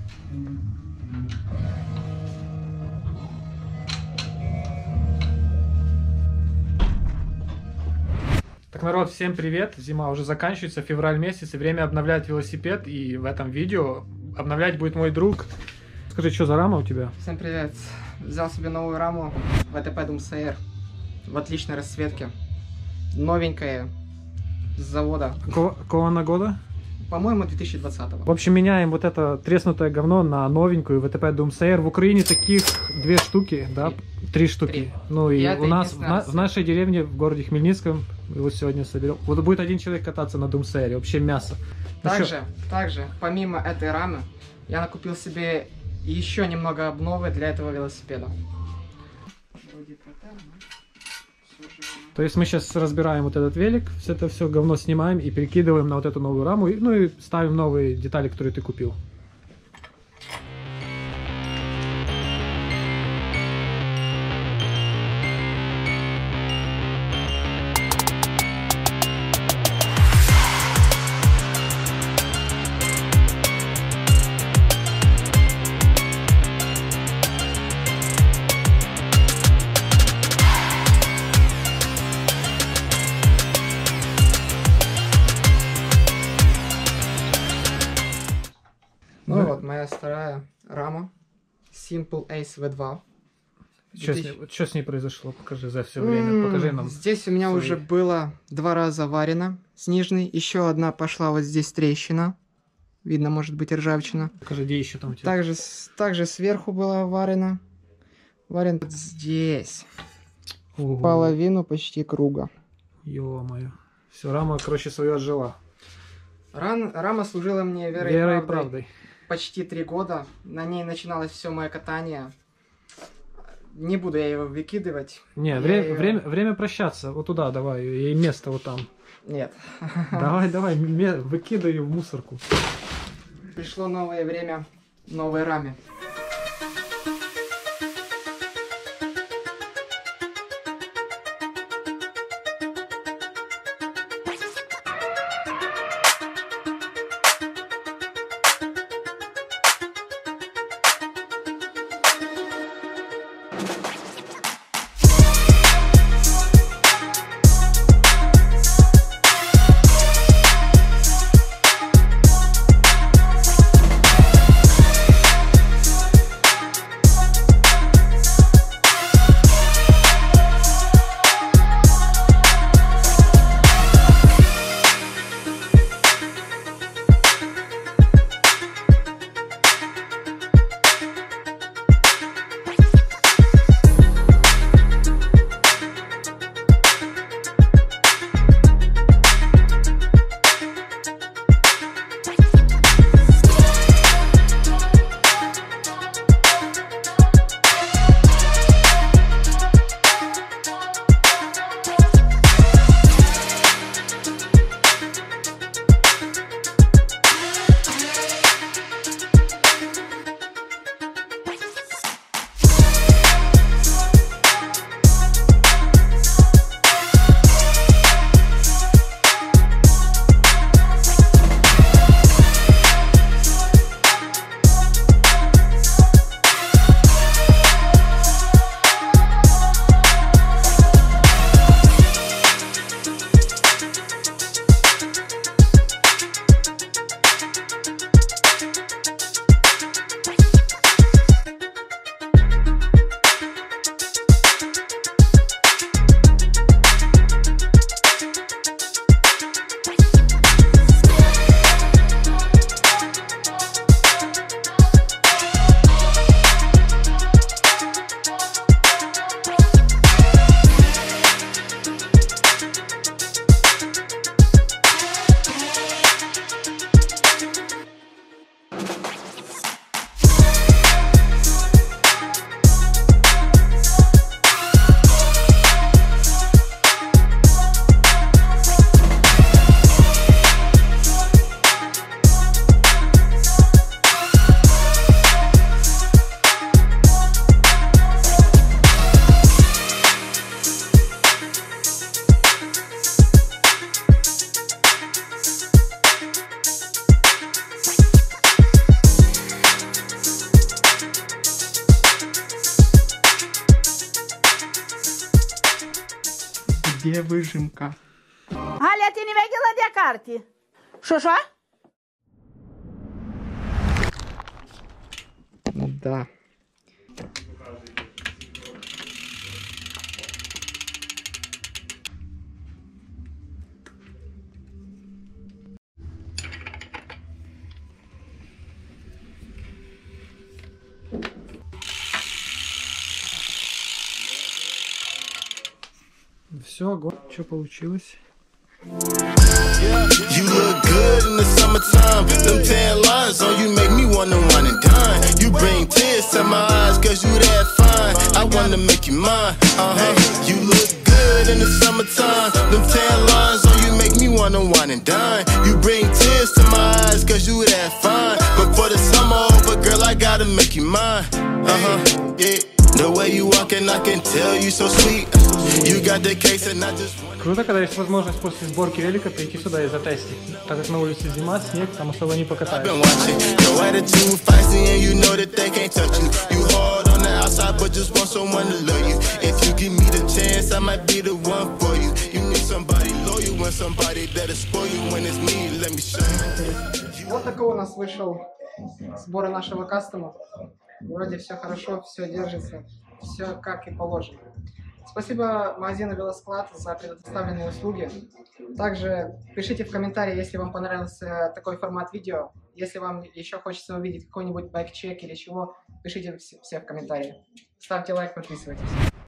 Так, народ, всем привет! Зима уже заканчивается, февраль месяц, и время обновлять велосипед. И в этом видео обновлять будет мой друг. Скажи, что за рама у тебя? Всем привет! Взял себе новую раму VTP Doomsayer в отличной расцветке. Новенькая, с завода. Какого она года? По-моему, 2020-го. В общем, меняем вот это треснутое говно на новенькую VTP Doomsayer. В Украине таких 2 штуки, да? 3 штуки. 3. Ну и Я у нас в нашей деревне, в городе Хмельницком, его сегодня соберем. Вот будет один человек кататься на Doomsayer, вообще мясо. Также, помимо этой рамы, я накупил себе еще немного обновы для этого велосипеда. То есть мы сейчас разбираем вот этот велик, это все говно снимаем и перекидываем на вот эту новую раму, ну и ставим новые детали, которые ты купил. Ну вот, моя старая рама Simple Ace V2. Что с ней произошло? Покажи за все время, покажи нам. Здесь у меня уже было 2 раза варено с нижней, еще одна пошла вот здесь трещина. Видно, может быть, ржавчина. Покажи, где еще там у тебя. Также сверху была варена. Варен вот здесь. Ого. Половину почти круга. Ё-моё. Все, рама, короче, свою отжила. Рама служила мне верой и правдой. Почти 3 года. На ней начиналось все мое катание. Не буду я его выкидывать. Не, время прощаться. Вот туда давай, и место вот там. Нет. Давай, выкидай ее в мусорку. Пришло новое время новой раме. Где выжимка? Галя, ты не видела, где карты? Что? Да. Все, огонь. Что получилось? You look good in the summertime. Them tan lines on you make me wanna wine and dine. You bring tears to my eyes cause you that fine. I wanna make you mine. You look good in the summertime. Them tan lines on you make me wanna wine and dine. You bring tears to my eyes cause you that fine. But for the summer over, girl, I gotta make you mine. Yeah. The way you walking, I can tell you so sweet. You got the case and I just wanna... Круто, когда есть возможность после сборки велика прийти сюда и затестить. Так как на улице зима, снег, там особо не покатаешься. Been watching your attitude feisty and you know that they can't touch you. You hard on the outside but just want someone to love you. If you give me the chance, I might be the one for you. You need somebody loyal and somebody that'll spoil you. When it's me, let me show you. Вот такой у нас вышел сбор нашего кастома. Вроде все хорошо, все держится, все как и положено. Спасибо магазину Велосклад за предоставленные услуги. Также пишите в комментарии, если вам понравился такой формат видео. Если вам еще хочется увидеть какой-нибудь байк-чек или чего, пишите все в комментарии. Ставьте лайк, подписывайтесь.